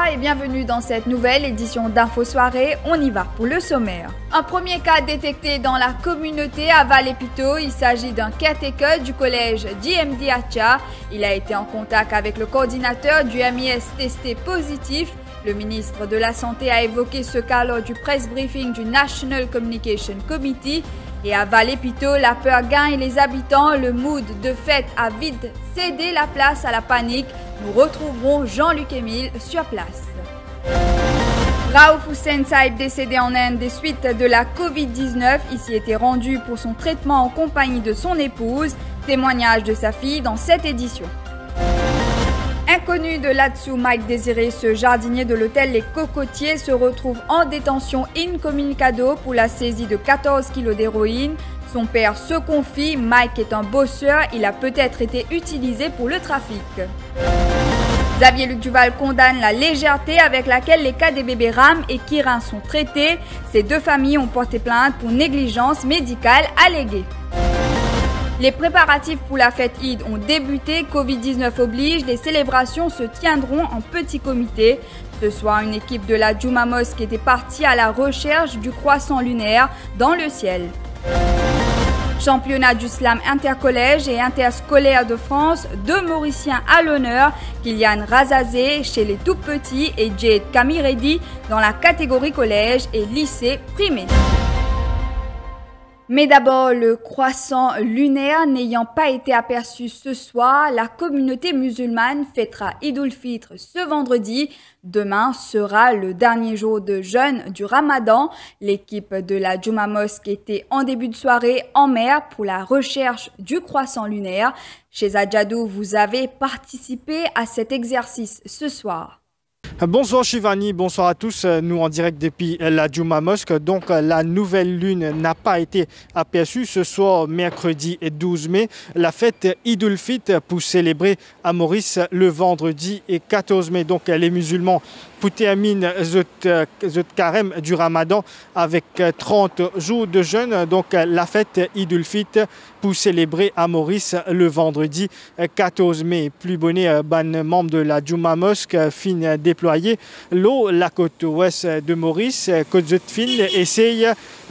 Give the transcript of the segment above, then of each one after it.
Bonsoir et bienvenue dans cette nouvelle édition d'Info Soirée. On y va pour le sommaire. Un premier cas détecté dans la communauté à Vallée-Piteau. Il s'agit d'un caretaker du collège JMD Acha. Il a été en contact avec le coordinateur du MIS testé positif. Le ministre de la Santé a évoqué ce cas lors du press briefing du National Communication Committee. Et à Vallée-Piteau, la peur gagne les habitants. Le mood de fête a vite cédé la place à la panique. Nous retrouverons Jean-Luc Émile sur place. Raouf Hussein Saïb, décédé en Inde des suites de la Covid-19, il s'y était rendu pour son traitement en compagnie de son épouse. Témoignage de sa fille dans cette édition. Inconnu de là-dessous, Mike Désiré, ce jardinier de l'hôtel Les Cocotiers, se retrouve en détention incommunicado pour la saisie de 14 kilos d'héroïne. Son père se confie, Mike est un bosseur, il a peut-être été utilisé pour le trafic. Xavier Luc Duval condamne la légèreté avec laquelle les cas des bébés Ram et Kirin sont traités. Ces deux familles ont porté plainte pour négligence médicale alléguée. Les préparatifs pour la fête Eid ont débuté, Covid-19 oblige, les célébrations se tiendront en petit comité. Ce soir, une équipe de la Juma Mosque était partie à la recherche du croissant lunaire dans le ciel. Championnat du slam intercollège et interscolaire de France, deux Mauriciens à l'honneur, Kylian Razazé chez les tout petits et Jade Kamiredi dans la catégorie collège et lycée primaire. Mais d'abord, le croissant lunaire n'ayant pas été aperçu ce soir, la communauté musulmane fêtera Eid ul-Fitr ce vendredi. Demain sera le dernier jour de jeûne du Ramadan. L'équipe de la Juma Mosque était en début de soirée en mer pour la recherche du croissant lunaire. Chez Adjadou, vous avez participé à cet exercice ce soir. Bonsoir Shivani, bonsoir à tous. Nous en direct depuis la Juma Mosque. Donc la nouvelle lune n'a pas été aperçue ce soir, mercredi 12 mai. La fête Eid ul-Fitr pour célébrer à Maurice le vendredi 14 mai. Donc les musulmans pour terminer Zot Carême du Ramadan avec 30 jours de jeûne. Donc la fête Eid ul-Fitr pour célébrer à Maurice le vendredi 14 mai. Plus bonnet, ban membre de la Juma Mosque, fin déployé. L'eau, la côte ouest de Maurice, côte Zot fin, essaye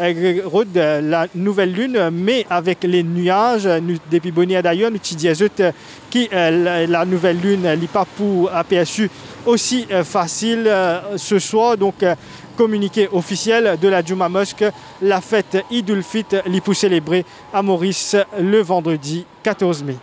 la nouvelle lune, mais avec les nuages, depuis bonnet d'ailleurs, nous disons qui la nouvelle lune n'est pas pour aperçu aussi facile ce soir. Donc communiqué officiel de la Juma Mosque, la fête Eid ul-Fitr est pour célébrer à Maurice le vendredi 14 mai.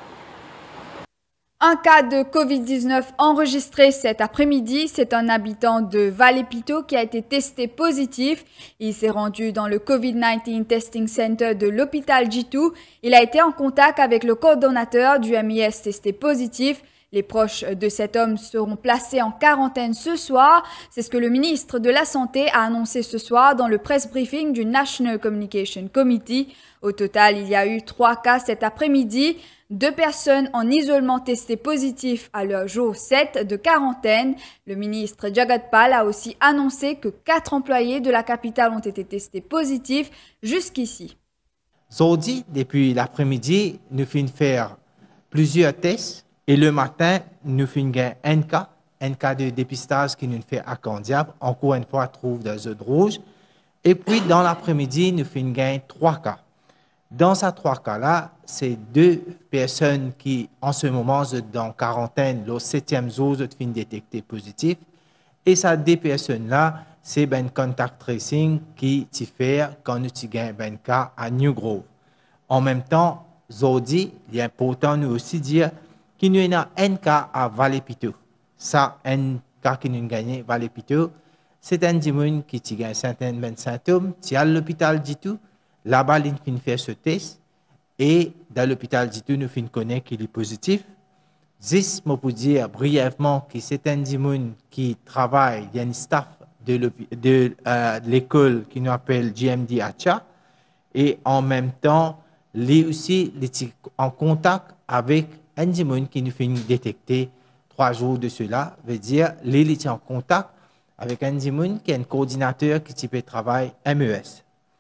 Un cas de Covid-19 enregistré cet après-midi, c'est un habitant de Vallée-Piteau qui a été testé positif. Il s'est rendu dans le COVID-19 Testing Center de l'hôpital Jitu. Il a été en contact avec le coordonnateur du MIS testé positif. Les proches de cet homme seront placés en quarantaine ce soir. C'est ce que le ministre de la Santé a annoncé ce soir dans le press briefing du National Communication Committee. Au total, il y a eu 3 cas cet après-midi. 2 personnes en isolement testées positives à leur jour 7 de quarantaine. Le ministre Jagat Pal a aussi annoncé que 4 employés de la capitale ont été testés positifs jusqu'ici. Aujourd'hui, depuis l'après-midi, nous finissons faire plusieurs tests. Et le matin, nous faisons un cas de dépistage qui nous fait à Candiac. Encore une fois, trouve des œufs rouges. Et puis, dans l'après-midi, nous faisons 3 cas. Dans ces 3 cas-là, c'est 2 personnes qui, en ce moment, sont dans quarantaine, le 7e jour, sont détectées positives. Et ces 2 personnes-là, c'est un contact tracing qui se fait quand nous avons un cas à New Grove. En même temps, aujourd'hui, il est important de nous aussi dire qu'il y a un cas à Vallée-Piteau. Ça, un cas qui nous a gagné à Vallée-Piteau, c'est un démon qui a un certain symptômes, qui est à l'hôpital Jitu. Là-bas, il fait ce test. Et dans l'hôpital Jitu, nous connaissons qu'il est positif. Juste pour dire brièvement que c'est un démon qui travaille, il y a un staff de l'école qui nous appelle JMD Acha. Et en même temps, lui aussi, il est en contact avec un démon qui nous fait détecter 3 jours de cela, veut dire qu'il est en contact avec un démon qui est un coordinateur qui peut travailler MES.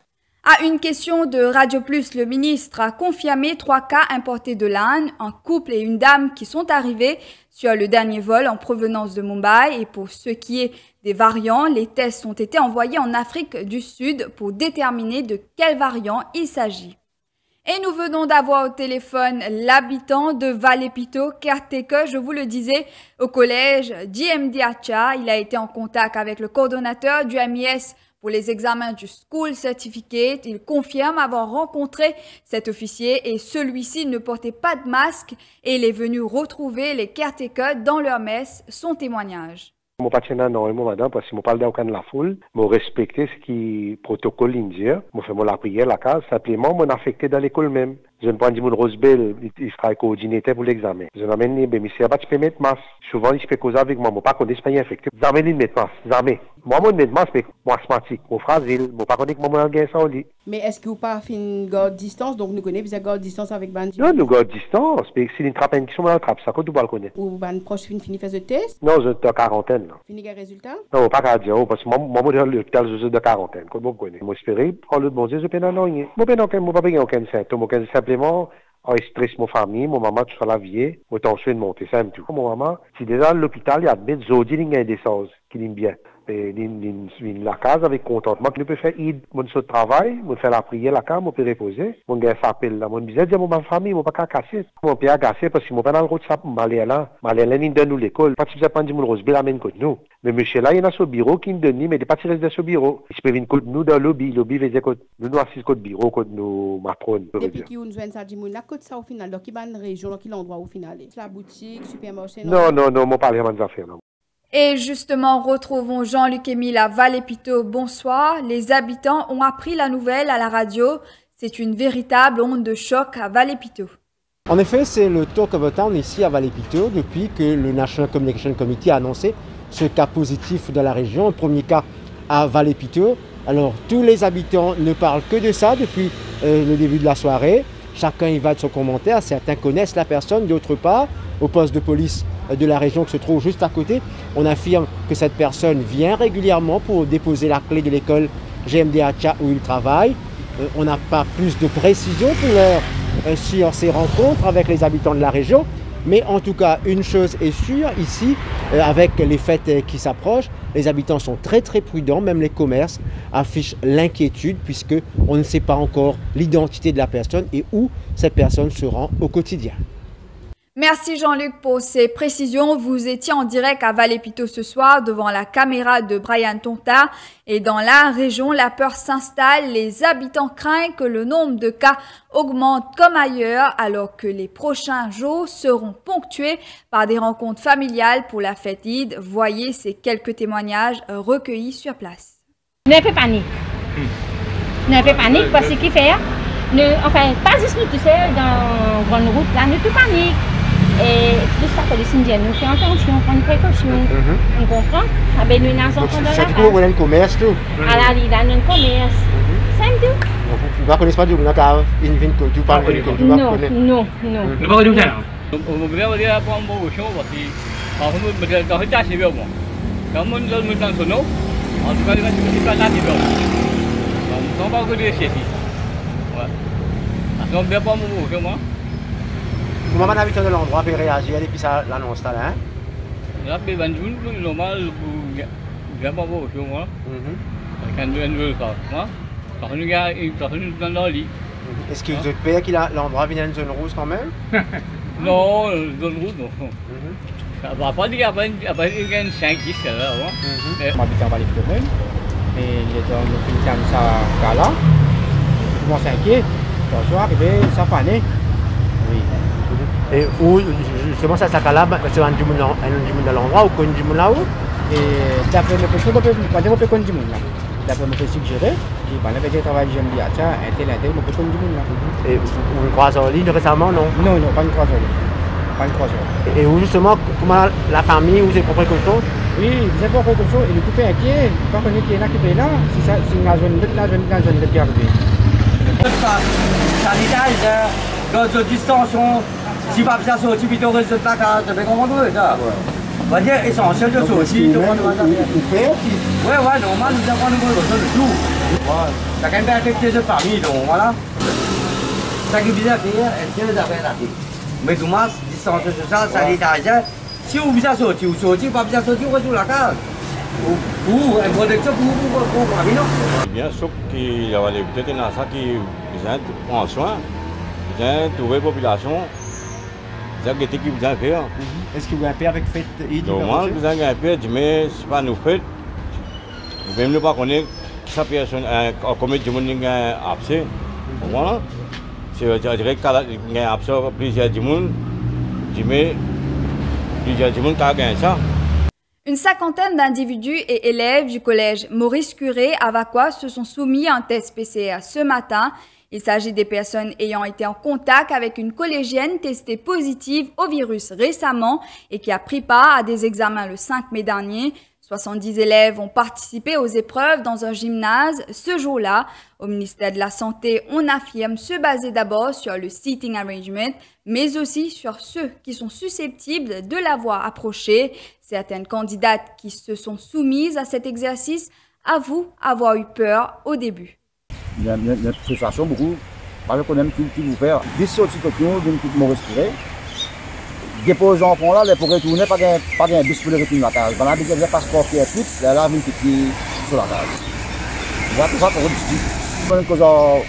À une question de Radio Plus, le ministre a confirmé 3 cas importés de l'Inde, un couple et une dame qui sont arrivés sur le dernier vol en provenance de Mumbai. Et pour ce qui est des variants, les tests ont été envoyés en Afrique du Sud pour déterminer de quel variant il s'agit. Et nous venons d'avoir au téléphone l'habitant de Valepito, Kerteke, je vous le disais, au collège JMD Acha. Il a été en contact avec le coordonnateur du MIS pour les examens du School Certificate. Il confirme avoir rencontré cet officier et celui-ci ne portait pas de masque et il est venu retrouver les Kerteke dans leur messe. Son témoignage. Mon partenaire non, madame, parce que je parle d'aucun de la foule, je respecte ce qui est protocole indien, je fais la prière, la case, simplement, je affecté dans l'école même. Je ne prends pas de Rosebell, il sera coordinateur pour l'examen. Je n'amène ni, mais si je peux mettre masque. Souvent, il se fait causer avec moi, je ne pas connaître pas infecté. Jamais il met masque, jamais. Moi, je mets masque, mais moi, asthmatique, moi, fragile, je ne pas connaître moi, je ça au lit. Mais est-ce que vous pas fait une garde distance, donc nous connaissons bien garde distance avec Bandi? Non, nous garde distance, mais si une trappe, une question, on trappe, ça, quand tu vas le connaître. Ou Bandi proche fini faire ce test? Non, je suis en quarantaine. Fini quel résultat? Non, pas qu'à dire, parce que moi, je suis l'hôpital, je suis de quarantaine, comme vous connaissez. Moi, j'espère, prendre le bon Dieu, je peux pas rien. Je ne peux pas aucun symptôme, simplement, stress mon famille, mon maman, tout ça la vie, mon tension de monter, ça, tout. Mon maman, si déjà l'hôpital, il y a des zodi, il y a des choses qui l'aiment bien. Et la case avec contentement, que nous pouvons faire, mon travail, mon faire la prière, la case, mon peut reposer, mon gars s'appelle là, mon disait, dire, mon famille, mon pas casser, mon père casser, parce que mon père dans le route, ça, m'aller là, il donne nous l'école, pas si vous avez dit, mon rose, amène contre nous. Mais monsieur là, il y en a ce bureau qui me donne, mais il n'est pas tiré de ce bureau. Il se peut venir contre nous dans le lobby veut dire que nous assistons contre bureau, contre nous matrones. Depuis qui nous joignent ça, dit, la côte ça au final, dans quelle région, dans quel endroit au final? La boutique, supermarché? Non, mon parler à mes affaires, non. Et justement, retrouvons Jean-Luc Émile à Valepito. Bonsoir. Les habitants ont appris la nouvelle à la radio. C'est une véritable onde de choc à Valepito. En effet, c'est le talk of the town ici à Valepito depuis que le National Communication Committee a annoncé ce cas positif dans la région, le premier cas à Valepito. Alors, tous les habitants ne parlent que de ça depuis le début de la soirée. Chacun y va de son commentaire. Certains connaissent la personne, d'autres pas. Au poste de police de la région qui se trouve juste à côté, on affirme que cette personne vient régulièrement pour déposer la clé de l'école JMD Acha où il travaille. On n'a pas plus de précision pour l'heure sur ces rencontres avec les habitants de la région. Mais en tout cas, une chose est sûre, ici, avec les fêtes qui s'approchent, les habitants sont très prudents, même les commerces affichent l'inquiétude puisqu'on ne sait pas encore l'identité de la personne et où cette personne se rend au quotidien. Merci Jean-Luc pour ces précisions. Vous étiez en direct à Valepito ce soir devant la caméra de Brian Tonta. Et dans la région, la peur s'installe. Les habitants craignent que le nombre de cas augmente comme ailleurs alors que les prochains jours seront ponctués par des rencontres familiales pour la fête Eid. Voyez ces quelques témoignages recueillis sur place. Ne fais panique. Ne fais panique parce qu'il fait. Enfin, pas juste nous, tu sais, dans la grande route, là, ne fais panique. Et plus la police indienne nous fait attention, prend une précaution. On comprend? Ah ben nous n'avons pas de la c'est tout, on a le commerce tout. À la vie, dans le commerce. C'est tout. Vous ne connaissez pas du cave, une vine que tu parles de comme tu vas connaître. Non. Ne pas du tout. On peut dire pour un bon show parce que quand on me dit dans le tas c'est bien bon. Quand on me dit dans son nom, en tout cas il va se passer là c'est bien. On ne va pas dire ici. Ouais. Donc bien pas mon mot, moi. Comment un habitant de l'endroit peut réagir depuis ça l'annonce là? Là, c'est normal, bien pas beau, tu vois. Quand on veut ça, moi, personne dans le lit. Est-ce que vous êtes peur que l'endroit vienne une zone rouge quand même? Non, zone rouge, non. Ça va pas dire qu'il y a une 5-10 là, je m'habite en Valepito même, et il est dans le film ça là. Je m'en s'inquiète, attention, arrivé, ça panne. Oui. Et où justement ça là, c'est un djimoun dans l'endroit ou un djimoun là-haut? Et d'après mes questions, on peut pas dire qu'on peut djimoun là. D'après mes suggéré, j'ai pas fait travail JMD Acha, un tel, on peut djimoun là. Et vous croisez en ligne récemment, non? Non, pas une croisée. Pas une croisée. Et où justement, comment la famille, vous avez compris quelque chose? Oui, vous avez compris quelque chose, et le coupé inquiet, quand on est qui est là, qui est là, c'est ça, c'est la zone de qui arrive. Sanitaire, dans une distension, si pas bien sur le type de résultat, tu peux comprendre ça. On va dire essentiel de sortir, de prendre la ouais, normal, nous avons besoin de tout. Ça quand même affecté cette famille, donc voilà. Ça qui est bizarre, c'est les affaires là. Mais tout le monde, distance sociale, sanitaire, si vous bien sortir, vous sortir, pas bien sortir, vous restez la case. Ou une protection pour la famille, non? C'est bien sûr qu'il y a peut-être un ça qui besoin de prendre soin, besoin de trouver la population. C'est ce qui besoin de faire. Est-ce que vous avez un peu avec fête Eid? Normal, vous avez un peu, mais ce n'est pas nous fêtes. Même nous ne connaissons pas sa personne, comme du monde est absent. Voilà. Je dirais qu'il y a absent plusieurs du monde, mais plusieurs du monde qui a gagné ça. Une cinquantaine d'individus et élèves du collège Maurice Curé à Vacois se sont soumis à un test PCR ce matin. Il s'agit des personnes ayant été en contact avec une collégienne testée positive au virus récemment et qui a pris part à des examens le 5 mai dernier. 70 élèves ont participé aux épreuves dans un gymnase ce jour-là. Au ministère de la Santé, on affirme se baser d'abord sur le seating arrangement, mais aussi sur ceux qui sont susceptibles de l'avoir approché. Certaines candidates qui se sont soumises à cet exercice avouent avoir eu peur au début. Il y a une frustration beaucoup, parce qu'on aime tout vous faire. 10 sorties de nous, d'une toute Maurice Curé. Dépose les enfants là, pour retourner, pas de bus pour retourner à la case. Voilà, il y a des passeports qui est tout, là, il y a sur la case. Voilà, tout ça pour discuter. Quand on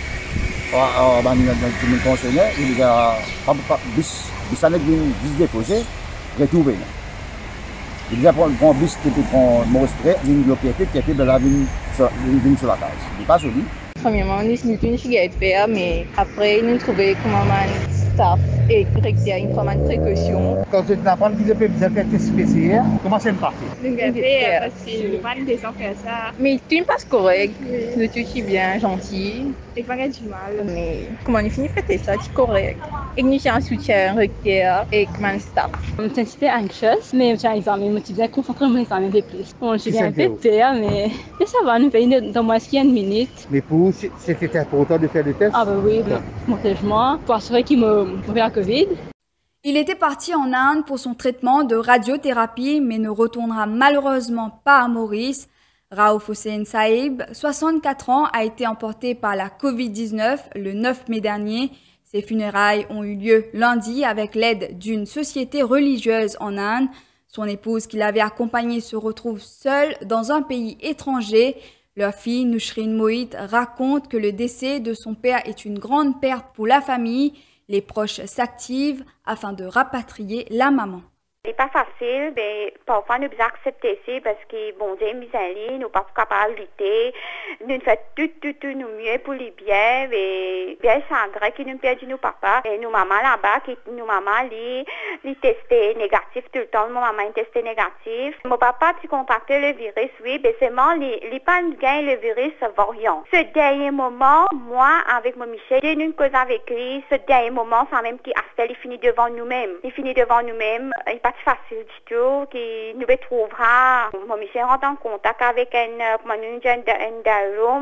a dans le pensionnaire, il y a pas bus qui vient déposer, retourner. Il y a un grand bus qui prend Maurice Curé, une localité qui est de la ville sur la case. Il n'est pas joli. Premièrement, nous sommes une fille à faire, mais après, nous trouvons comment on staff et récupérer une forme de précaution. Quand tu apprends qu'ils peuvent faire des tests PCR, comment c'est parti? Nous avons fait parce que nous pas des gens faire ça. Mais tout passe correct, nous tous bien gentil. Et pas du mal. Mais comment on finit faire ça, c'est correct. Et nous avons un soutien récupérer et comment on staff. Je suis un petit peu anxieuse, mais j'ai un examen, je suis bien concentrée sur mon examen un peu plus. Bon, je suis un peu peur, mais ça va, nous faisons dans moins de 1 minute. Mais pour vous, c'était important de faire des tests? Ah bah oui, mon logement, pour assurer qu'il me fait la Covid. Il était parti en Inde pour son traitement de radiothérapie, mais ne retournera malheureusement pas à Maurice. Raouf Hossein Saïb, 64 ans, a été emporté par la Covid-19 le 9 mai dernier. Ses funérailles ont eu lieu lundi avec l'aide d'une société religieuse en Inde. Son épouse qui l'avait accompagné se retrouve seule dans un pays étranger. Leur fille, Nushrine Mohit, raconte que le décès de son père est une grande perte pour la famille. Les proches s'activent afin de rapatrier la maman. C'est pas facile, mais parfois nous devons accepter ça parce que bon Dieu nous aide, nous pas capables de lutter, nous faisons tout nous mieux pour les biens, et bien Sandra qui nous perdu nos papas et nos mamans là-bas qui nos mamans les testaient négatif tout le temps, mon maman testait négatif. Mon papa qui contactait le virus, oui, mais seulement les pas gagner le virus variant. Ce dernier moment, moi avec mon Michel, j'ai une cause avec lui. Ce dernier moment, c'est même qui il finit devant nous-mêmes, il pas facile du tout, qui nous trouvera. Mon Michel rentre en contact avec un jeune d'Arum,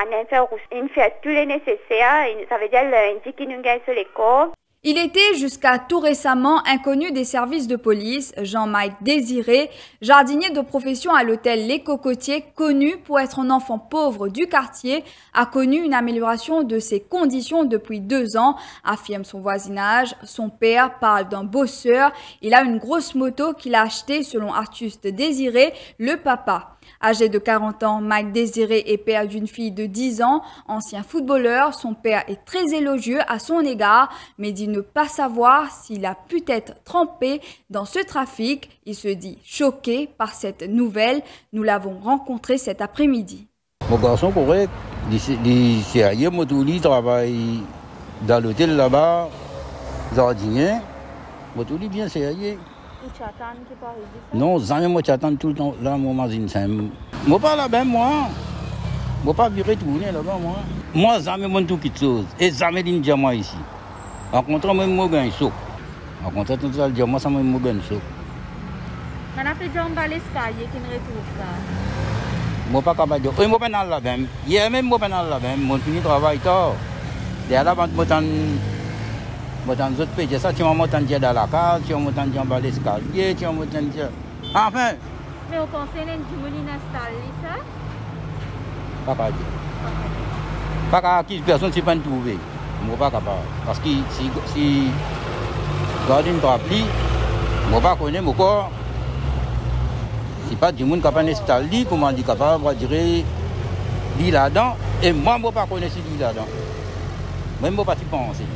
il fait tout le nécessaire, ça veut dire lundi qu'il nous gagne sur l'école. Il était jusqu'à tout récemment inconnu des services de police. Jean-Mike Désiré, jardinier de profession à l'hôtel Les Cocotiers, connu pour être un enfant pauvre du quartier, a connu une amélioration de ses conditions depuis 2 ans, affirme son voisinage. Son père parle d'un bosseur. Il a une grosse moto qu'il a achetée selon Artuste Désiré, le papa. Âgé de 40 ans, Mike Désiré est père d'une fille de 10 ans. Ancien footballeur, son père est très élogieux à son égard, mais dit ne pas savoir s'il a pu être trempé dans ce trafic. Il se dit choqué par cette nouvelle. Nous l'avons rencontré cet après-midi. Mon garçon correct, il travaille dans l'hôtel là-bas, jardinier. Il bien sérieux. Non, jamais moi j'attends tout le temps là, moi moi pas là-bas, moi pas viré tourner là-bas, moi jamais moi tout quelque chose et jamais d'une diamant ici. En contre même moi gagne saut. En contre tout ça diamant ça même moi gagne saut. On a fait jambes l'escalier qui ne retrouve pas. Moi pas capable de. Moi pas dans là-bas. Hier même moi pas dans là-bas, moi fini travail tard. Derrière là moi dans autres pays, ça tu m'as monté dans la case, tu m'as monté dans l'escalier, tu m'as monté Enfin. Mais au conseil, du moulin installé ça? Pas qu'à dire. Pas qu'à qui personne ne s'est pas trouvé. Je ne suis pas capable. Parce que si gardien ne rappelle, je ne pas connaître mon corps. Si pas du monde capable d'installer, comment dire capable de dire lui là-dedans. Et moi, je ne pas connaître lui là-dedans. Moi, je ne pas penser.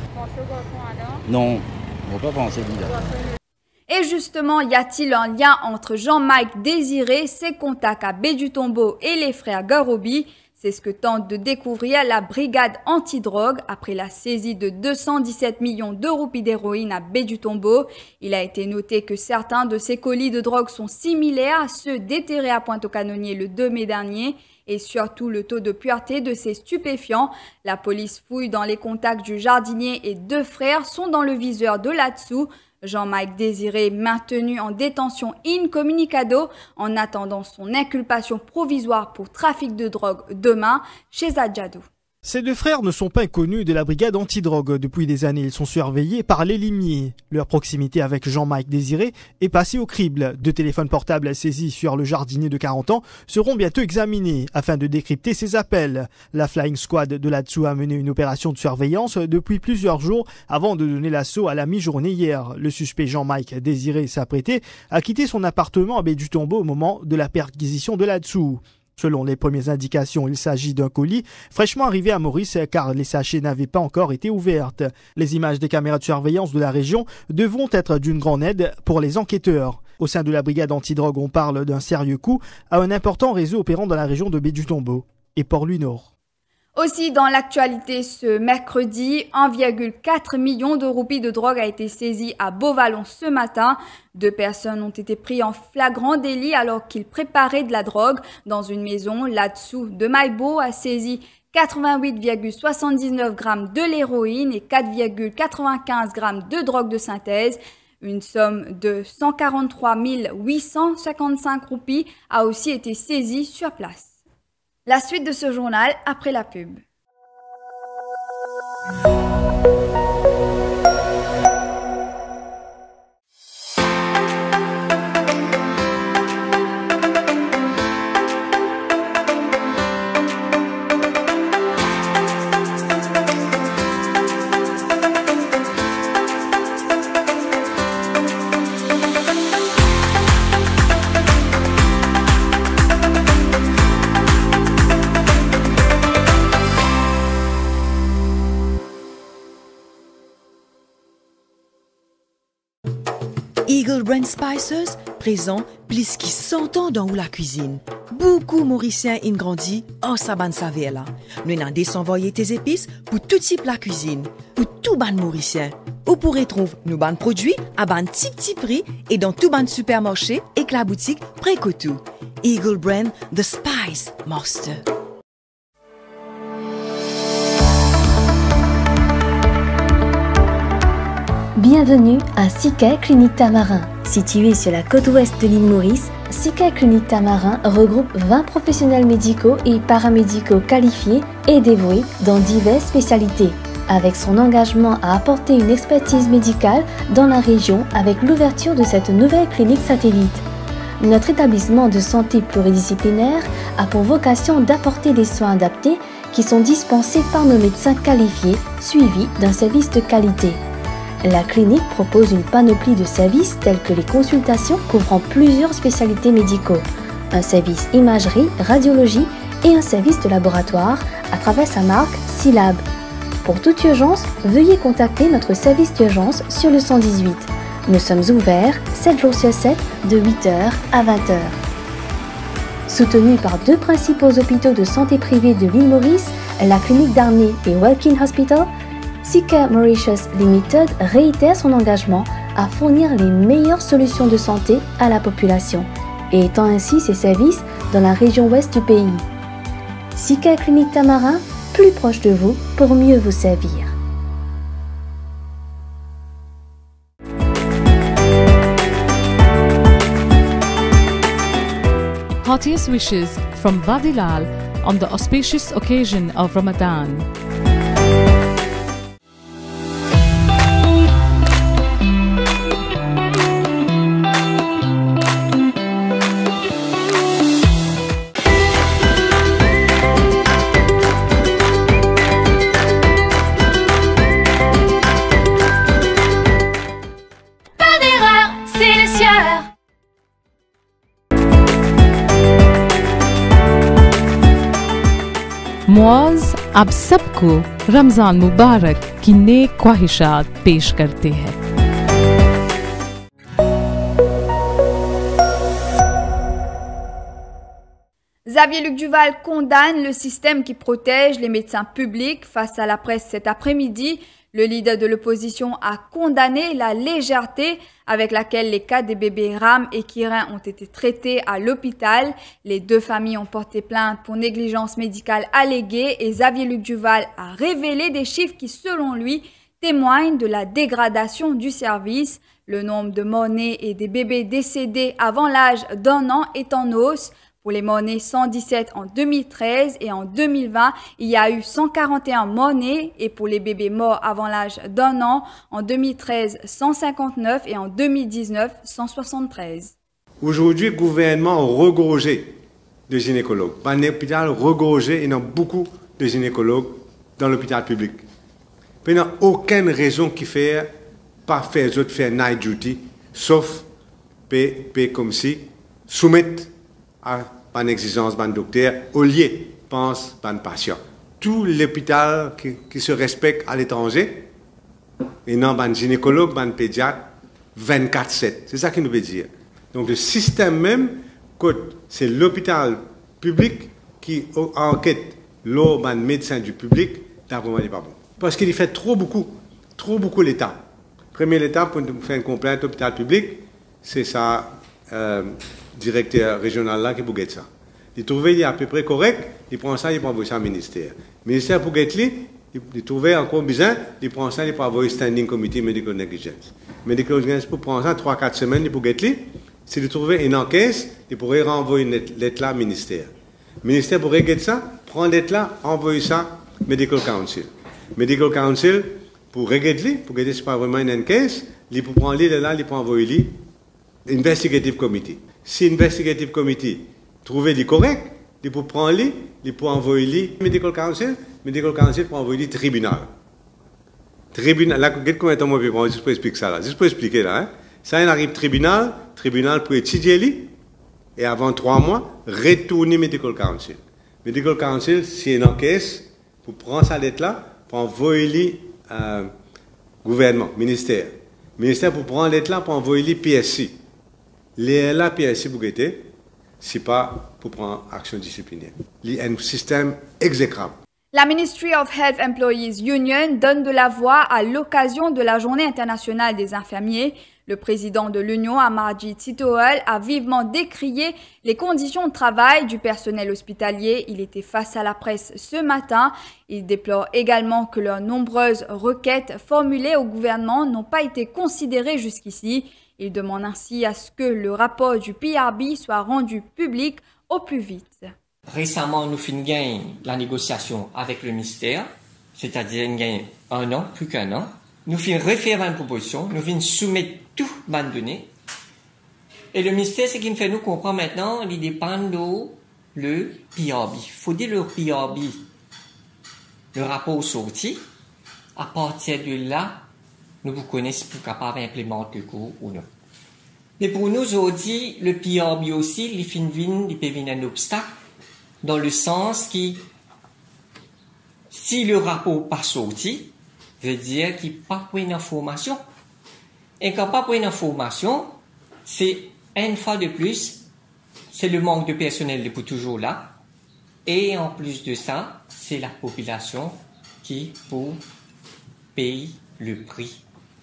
Non, je ne pas penser lui là-dedans. Et justement, y a-t-il un lien entre Jean-Mike Désiré, ses contacts à Baie-du-Tombeau et les frères Garobi? C'est ce que tente de découvrir la brigade antidrogue après la saisie de 217 millions de roupies d'héroïne à Baie-du-Tombeau. Il a été noté que certains de ces colis de drogue sont similaires à ceux déterrés à Pointe-aux-Canonniers le 2 mai dernier. Et surtout le taux de pureté de ces stupéfiants. La police fouille dans les contacts du jardinier et 2 frères sont dans le viseur de là-dessous. Jean-Mike Désiré maintenu en détention incommunicado en attendant son inculpation provisoire pour trafic de drogue demain chez Adjadou. Ces 2 frères ne sont pas inconnus de la brigade antidrogue. Depuis des années, ils sont surveillés par les limiers. Leur proximité avec Jean-Mike Désiré est passée au crible. 2 téléphones portables saisis sur le jardinier de 40 ans seront bientôt examinés afin de décrypter ses appels. La Flying Squad de là-dessous a mené une opération de surveillance depuis plusieurs jours avant de donner l'assaut à la mi-journée hier. Le suspect Jean-Mike Désiré s'apprêtait à quitter son appartement à Baie-du-Tombeau au moment de la perquisition de là-dessous. Selon les premières indications, il s'agit d'un colis fraîchement arrivé à Maurice car les sachets n'avaient pas encore été ouvertes. Les images des caméras de surveillance de la région devront être d'une grande aide pour les enquêteurs. Au sein de la brigade antidrogue, on parle d'un sérieux coup à un important réseau opérant dans la région de Baie-du-Tombeau et Port-Louis-Nord. Aussi dans l'actualité, ce mercredi, 1,4 million de roupies de drogue a été saisi à Beauvallon ce matin. 2 personnes ont été prises en flagrant délit alors qu'ils préparaient de la drogue dans une maison là-dessous de Maïbo a saisi 88,79 grammes de l'héroïne et 4,95 grammes de drogue de synthèse. Une somme de 143 855 roupies a aussi été saisie sur place. La suite de ce journal après la pub. Eagle Brand Spices présent plus qui 100 ans dans la cuisine. Beaucoup Mauriciens ont grandi en saban saveur là. Nous avons désenvoyé tes épices pour tout type la cuisine, pour tout ban Mauricien. Vous pourrez trouver nos ban produits à ban petit prix et dans tout ban supermarché et que la boutique Précotou. Eagle Brand The Spice Master. Bienvenue à Sika Clinique Tamarin. Située sur la côte ouest de l'île Maurice, Sika Clinique Tamarin regroupe 20 professionnels médicaux et paramédicaux qualifiés et dévoués dans diverses spécialités. Avec son engagement à apporter une expertise médicale dans la région avec l'ouverture de cette nouvelle clinique satellite. Notre établissement de santé pluridisciplinaire a pour vocation d'apporter des soins adaptés qui sont dispensés par nos médecins qualifiés, suivis d'un service de qualité. La clinique propose une panoplie de services tels que les consultations couvrant plusieurs spécialités médicaux, un service imagerie, radiologie et un service de laboratoire à travers sa marque Silab. Pour toute urgence, veuillez contacter notre service d'urgence sur le 118. Nous sommes ouverts 7 jours sur 7 de 8h à 20h. Soutenue par 2 principaux hôpitaux de santé privés de l'île Maurice, la clinique Darney et Welkin Hospital, Sika Mauritius Limited réitère son engagement à fournir les meilleures solutions de santé à la population et étend ainsi ses services dans la région ouest du pays. Sika Clinique Tamarin, plus proche de vous pour mieux vous servir. Heartiest wishes from Vadilal on the auspicious occasion of Ramadan. c'est le sieur. Muaz अब सबको रमज़ान मुबारक की नेक ख्वाहिशात पेश करते हैं। Xavier Luc Duval condamne le système qui protège les médecins publics. Face à la presse cet après-midi, le leader de l'opposition a condamné la légèreté avec laquelle les cas des bébés Ram et Kirin ont été traités à l'hôpital. Les deux familles ont porté plainte pour négligence médicale alléguée et Xavier Luc Duval a révélé des chiffres qui, selon lui, témoignent de la dégradation du service. Le nombre de morts-nés et des bébés décédés avant l'âge d'1 an est en hausse. Pour les morts-nés, 117 en 2013 et en 2020, il y a eu 141 morts-nés et pour les bébés morts avant l'âge d'1 an, en 2013, 159 et en 2019, 173. Aujourd'hui, le gouvernement a regorgé de gynécologues. Dans l'hôpital, regorgé, il y a beaucoup de gynécologues dans l'hôpital public. Il n'y a aucune raison qui fait pas faire autres faire night duty, sauf comme si soumettre à une exigence d'un docteur, au lieu, pense, d'un patient. Tout l'hôpital qui se respecte à l'étranger, et non un gynécologue, un pédiatre, 24/7. C'est ça qu'il nous veut dire. Donc le système même, c'est l'hôpital public qui enquête un médecin du public, d'abord il n'est pas bon. Parce qu'il fait trop beaucoup l'État. Première étape pour faire une complainte à l'hôpital public, c'est ça. Directeur régional là qui pour ça. Il trouvait il est à peu près correct, il prend ça, il prend envoyer ça au ministère. Le ministère pour il trouvait encore bizarre, il prend ça, il prend envoyer standing committee medical negligence. Medical negligence pour prendre ça 3-4 semaines, il pour s'il trouvait une enquête, il pourrait renvoyer une lettre là au ministère. Le ministère pourrait get ça, prendre lettre là, envoyer ça medical council. Medical council pour regarder, pour regarder si c'est pas vraiment une enquête, il pour prendre l'île là, il pour envoyer investigative committee. Si l'investigative committee trouvait les correct, il peut prendre les, il peut envoyer les medical council peut envoyer les tribunal. Tribunal, là, combien de temps moi je peux expliquer ça là, juste pour expliquer là, hein. Ça il arrive tribunal pour étudier les, et avant 3 mois, retourner medical council. Medical council, c'est une enquête pour prendre sa lettre là, pour envoyer les gouvernement, ministère. Ministère pour prendre lettre là, pour envoyer les PSC. Les la PSC pour guetter, c'est pas pour prendre action disciplinaire. Il y a un système exécrable. La Ministry of Health Employees Union donne de la voix à l'occasion de la Journée internationale des infirmiers. Le président de l'Union, Amarjit Sitowal, a vivement décrié les conditions de travail du personnel hospitalier. Il était face à la presse ce matin. Il déplore également que leurs nombreuses requêtes formulées au gouvernement n'ont pas été considérées jusqu'ici. Il demande ainsi à ce que le rapport du PRB soit rendu public au plus vite. Récemment, nous finissons la négociation avec le ministère, c'est-à-dire il y a 1 an, plus qu'1 an. Nous finissons refaire une proposition, nous finissons soumettre tout les données. Et le ministère, ce qui me fait nous comprendre maintenant, il dépend de le PRB. Il faut dire le PRB, le rapport sorti. À partir de là, nous vous connaissons pour capable d'implémenter le cours ou non. Mais pour nous aujourd'hui, le PRB aussi, il peut venir un obstacle dans le sens qui, si le rapport pas sorti, veut dire qu'il n'y a pas une information. Et quand pas une information, c'est une fois de plus, c'est le manque de personnel qui est toujours là. Et en plus de ça, c'est la population qui pour paye le prix.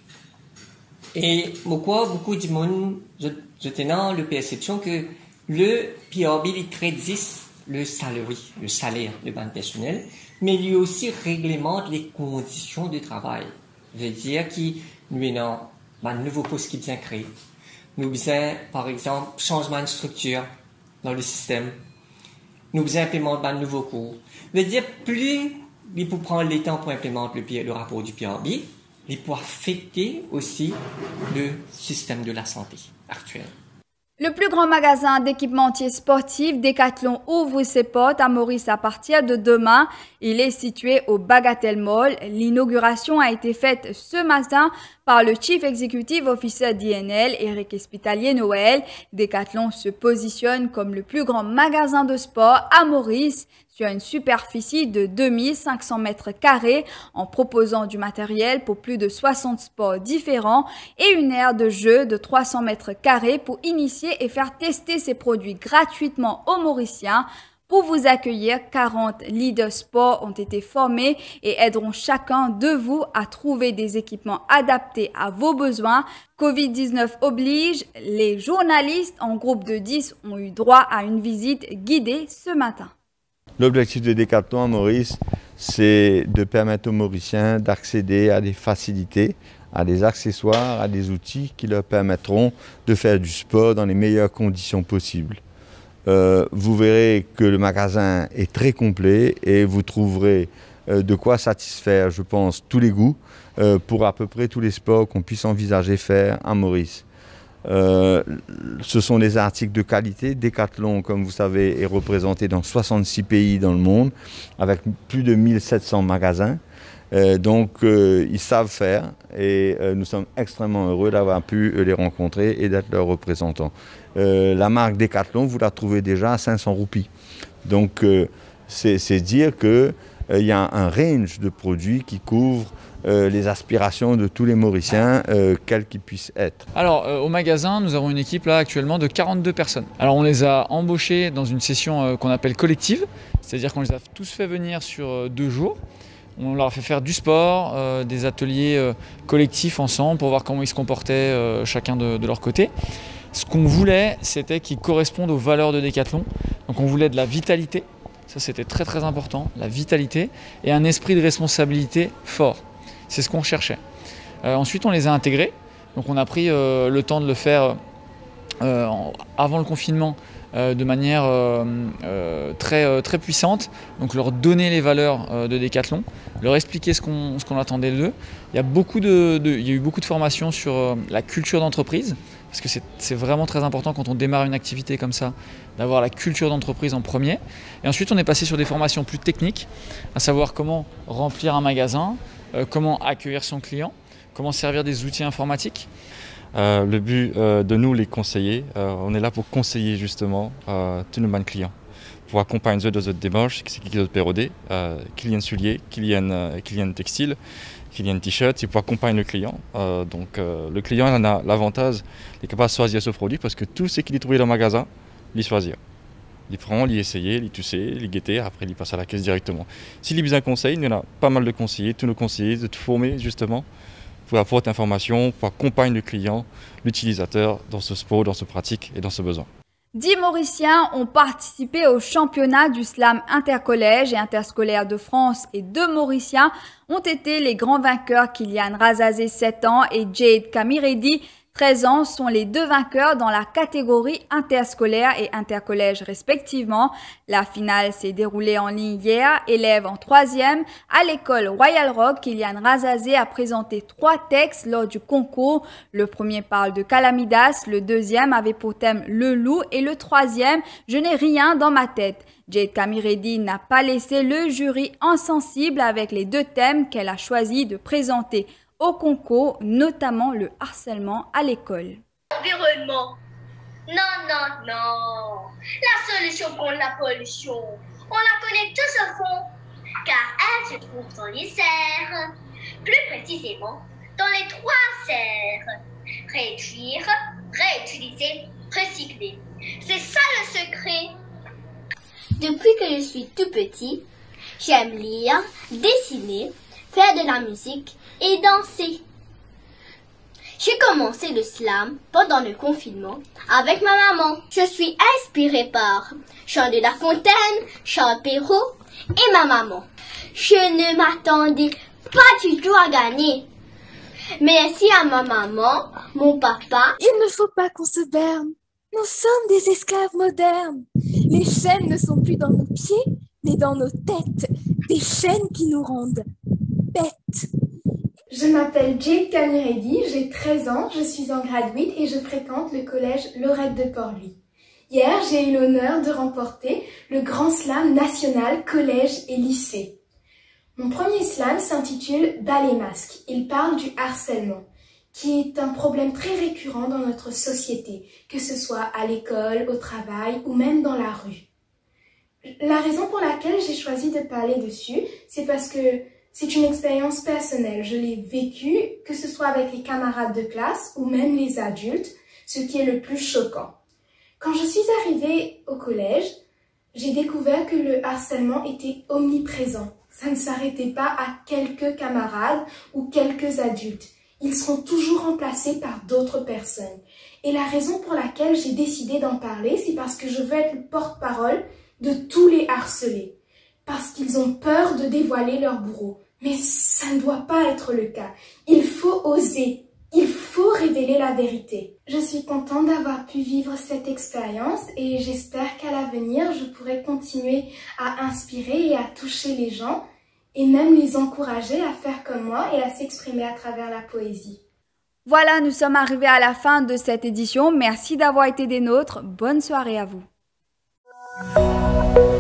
Et pourquoi beaucoup de monde, je tenais le perception que le PRB, il traite le salaire de bande personnel, mais lui aussi réglemente les conditions de travail. veut dire qu'il nous avons un nouveau poste qui vient créer. Nous avons, par exemple, changement de structure dans le système. Nous implémentons un nouveau cours. Veut dire, plus il faut prendre le temps pour implémenter le rapport du PRB, il peut affecter aussi le système de la santé actuel. Le plus grand magasin d'équipementiers sportifs, Decathlon, ouvre ses portes à Maurice à partir de demain. Il est situé au Bagatelle Mall. L'inauguration a été faite ce matin par le Chief Executive Officer d'INL, Eric Espitalier-Noël. Decathlon se positionne comme le plus grand magasin de sport à Maurice, sur une superficie de 2500 mètres carrés, en proposant du matériel pour plus de 60 sports différents et une aire de jeu de 300 mètres carrés pour initier et faire tester ses produits gratuitement aux Mauriciens. Pour vous accueillir, 40 leaders sport ont été formés et aideront chacun de vous à trouver des équipements adaptés à vos besoins. Covid-19 oblige, les journalistes en groupe de 10 ont eu droit à une visite guidée ce matin. L'objectif de Decathlon à Maurice, c'est de permettre aux Mauriciens d'accéder à des facilités, à des accessoires, à des outils qui leur permettront de faire du sport dans les meilleures conditions possibles. Vous verrez que le magasin est très complet et vous trouverez de quoi satisfaire, je pense, tous les goûts pour à peu près tous les sports qu'on puisse envisager faire à Maurice. Ce sont des articles de qualité. Decathlon, comme vous savez, est représenté dans 66 pays dans le monde, avec plus de 1700 magasins. Donc, ils savent faire et nous sommes extrêmement heureux d'avoir pu les rencontrer et d'être leurs représentants. La marque Decathlon, vous la trouvez déjà à 500 roupies. Donc, c'est dire qu'il y a un range de produits qui couvre les aspirations de tous les Mauriciens, quels qu'ils puissent être. Alors au magasin, nous avons une équipe là actuellement de 42 personnes. Alors on les a embauchés dans une session qu'on appelle collective, c'est-à-dire qu'on les a tous fait venir sur 2 jours. On leur a fait faire du sport, des ateliers collectifs ensemble pour voir comment ils se comportaient chacun de leur côté. Ce qu'on voulait, c'était qu'ils correspondent aux valeurs de Decathlon. Donc on voulait de la vitalité, ça c'était très très important, la vitalité et un esprit de responsabilité fort. C'est ce qu'on cherchait. Ensuite, on les a intégrés. Donc, on a pris le temps de le faire avant le confinement de manière très puissante. Donc, leur donner les valeurs de Decathlon, leur expliquer ce qu'on attendait d'eux. Il y a eu beaucoup de formations sur la culture d'entreprise, parce que c'est vraiment très important quand on démarre une activité comme ça, d'avoir la culture d'entreprise en premier. Et ensuite, on est passé sur des formations plus techniques, à savoir comment remplir un magasin, comment accueillir son client, comment servir des outils informatiques. Le but de nous, les conseillers, on est là pour conseiller justement tous nos clients, pour accompagner eux dans cette démarche, c'est qui d'autre pérodé, client soulier, client textile, client t-shirt, c'est pour accompagner le client. Donc le client en a l'avantage, il est capable de choisir ce produit parce que tout ce qu'il trouve dans le magasin, il choisit. Il prend, il essaye, il tousse, il guette, après il passe à la caisse directement. S'il a besoin de conseils, il y en a pas mal de conseillers, tous nos conseillers, de tout former justement pour apporter l'information, pour accompagner le client, l'utilisateur dans ce sport, dans ce pratique et dans ce besoin. 10 Mauriciens ont participé au championnat du slam intercollège et interscolaire de France et 2 Mauriciens ont été les grands vainqueurs. Kylian Razazé, 7 ans, et Jade Kamiredi, 13 ans, sont les 2 vainqueurs dans la catégorie interscolaire et intercollège respectivement. La finale s'est déroulée en ligne hier. Élève en 3e à l'école Royal Rock, Kylian Razazé a présenté 3 textes lors du concours. Le premier parle de Calamidas, le deuxième avait pour thème le loup et le troisième je n'ai rien dans ma tête. Jade Kamiredi n'a pas laissé le jury insensible avec les 2 thèmes qu'elle a choisi de présenter au concours, notamment le harcèlement à l'école. Environnement. Non. La solution contre la pollution, on la connaît tous au fond, car elle se trouve dans les serres. Plus précisément, dans les 3 serres. Réduire, réutiliser, recycler. C'est ça le secret. Depuis que je suis tout petit, j'aime lire, dessiner, faire de la musique et danser. J'ai commencé le slam pendant le confinement avec ma maman. Je suis inspirée par Jean de La Fontaine, Charles Perrault et ma maman. Je ne m'attendais pas du tout à gagner. Merci à ma maman, mon papa. Il ne faut pas qu'on se berne. Nous sommes des esclaves modernes. Les chaînes ne sont plus dans nos pieds, mais dans nos têtes. Des chaînes qui nous rendent bêtes. Je m'appelle Jade Kamiredi, j'ai 13 ans, je suis en grade 8 et je fréquente le collège Lorette de Port-Louis. Hier, j'ai eu l'honneur de remporter le Grand Slam national collège et lycée. Mon premier slam s'intitule Bas les masques. Il parle du harcèlement. qui est un problème très récurrent dans notre société, que ce soit à l'école, au travail ou même dans la rue. La raison pour laquelle j'ai choisi de parler dessus, c'est parce que c'est une expérience personnelle. Je l'ai vécue, que ce soit avec les camarades de classe ou même les adultes, ce qui est le plus choquant. Quand je suis arrivée au collège, j'ai découvert que le harcèlement était omniprésent. Ça ne s'arrêtait pas à quelques camarades ou quelques adultes. Ils seront toujours remplacés par d'autres personnes. Et la raison pour laquelle j'ai décidé d'en parler, c'est parce que je veux être le porte-parole de tous les harcelés. Parce qu'ils ont peur de dévoiler leur bourreau. Mais ça ne doit pas être le cas. Il faut oser. Il faut révéler la vérité. Je suis contente d'avoir pu vivre cette expérience et j'espère qu'à l'avenir, je pourrai continuer à inspirer et à toucher les gens et même les encourager à faire comme moi et à s'exprimer à travers la poésie. Voilà, nous sommes arrivés à la fin de cette édition. Merci d'avoir été des nôtres. Bonne soirée à vous.